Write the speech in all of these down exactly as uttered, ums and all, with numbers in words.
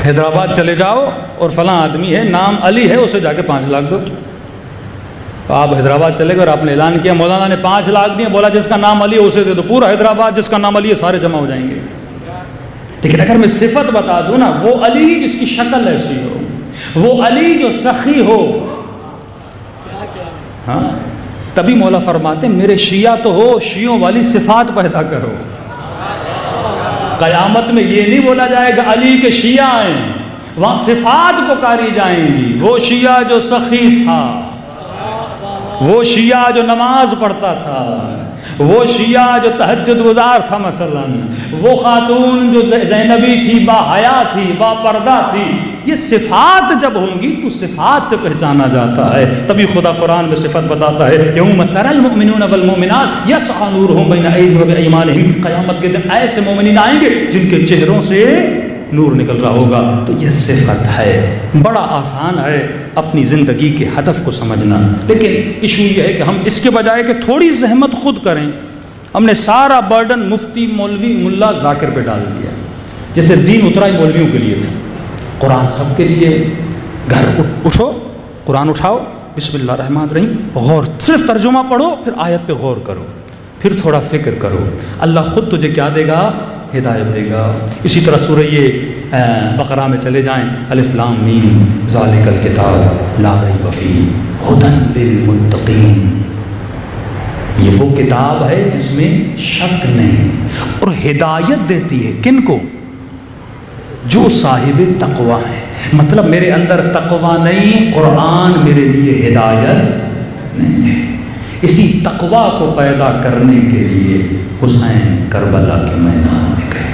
حیدرآباد چلے جاؤ اور فلاں آدمی ہے نام علی ہے اسے جا کے پانچ لاکھ دو. تو آپ حیدرآباد چلے گئے اور آپ نے اعلان کیا مولانا نے پانچ لاکھ دیے, بولا جس کا نام علی ہے اسے دے دو, پورا حیدرآباد جس کا نام علی ہے سارے جمع ہو جائیں گے. لیکن اگر میں صفت بتا دوں نا, وہ علی جس کی شکل ایسی ہو, وہ علی جو سخی ہو, ہاں تبھی مولا فرماتے میرے شیعہ تو ہو, شیعوں والی صفات پیدا کرو. قیامت میں یہ نہیں بولا جائے گا علی کے شیعہ آئیں, وہاں صفات پکاری جائیں گی. وہ شیعہ جو سخی تھا, وہ شیعہ جو نماز پڑھتا تھا, وہ شیعہ جو تہجد گزار تھا مثلا, وہ خاتون جو زینبی تھی, با حیا تھی, با پردہ تھی, یہ صفات جب ہوں گی تو صفات سے پہچانا جاتا ہے. تبھی خدا قرآن میں صفت بتاتا ہے یوم تری المؤمنون والمؤمنات یسعی نورہم بین ایدیہم وبایمانہم, قیامت کے دن ایسے مومنین آئیں گے جن کے چہروں سے نور نکل رہا ہوگا. تو یہ صفت ہے. بڑا آسان ہے اپنی زندگی کے ہدف کو سمجھنا, لیکن ایشو یہ ہے کہ ہم اس کے بجائے کہ تھوڑی زحمت خود کریں, ہم نے سارا برڈن مفتی مولوی ملا ذاکر پہ ڈال دیا. جیسے دین اترا ہی مولویوں کے لیے تھا, قرآن سب کے لیے. گھر اٹھو, قرآن اٹھاؤ, بسم اللہ الرحمن الرحیم, غور, صرف ترجمہ پڑھو, پھر آیت پہ غور کرو, پھر تھوڑا فکر کرو, اللہ خود تجھے کیا دے گا, ہدایت دے گا. اسی طرح سورہ بقرہ میں چلے جائیں, الف لام میم ذالک الکتاب لا ریب فیہ ھدی للمتقین, یہ وہ کتاب ہے جس میں شک نہیں, اور ہدایت دیتی ہے کن کو, جو صاحب تقوی ہے. مطلب میرے اندر تقوی نہیں, قرآن میرے لیے ہدایت نہیں ہے. اسی تقوی کو پیدا کرنے کے لیے حسین کربلا کے میدان میں گئے.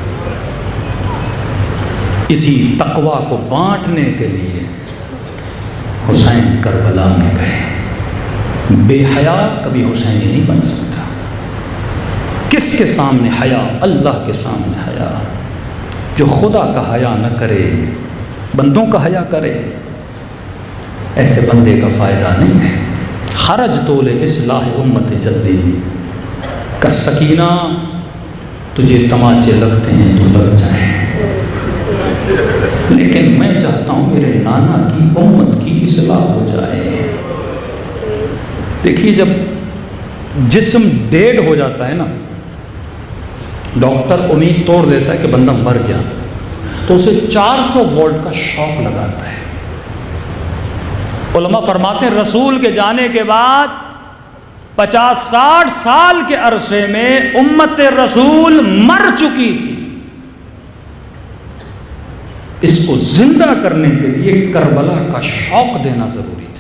اسی تقوی کو بانٹنے کے لیے حسین کربلا میں گئے. بے حیا کبھی حسینی نہیں بن سکتا. کس کے سامنے حیا, اللہ کے سامنے حیا. جو خدا کا حیا نہ کرے, بندوں کا حیا کرے, ایسے بندے کا فائدہ نہیں ہے. خرج طول اصلاح امت جدی کا سکینہ, تجھے تماچے لگتے ہیں تو لگ جائیں, لیکن میں چاہتا ہوں میرے نانا کی امت کی اصلاح ہو جائے. دیکھیے جب جسم ڈیڈ ہو جاتا ہے نا, ڈاکٹر امید توڑ دیتا ہے کہ بندہ مر گیا, تو اسے چار سو وولٹ کا شاک لگاتا ہے. علماء فرماتے ہیں رسول کے جانے کے بعد پچاس ساٹھ سال کے عرصے میں امت رسول مر چکی تھی. اس کو زندہ کرنے کے لیے کربلا کا شوق دینا ضروری ہے.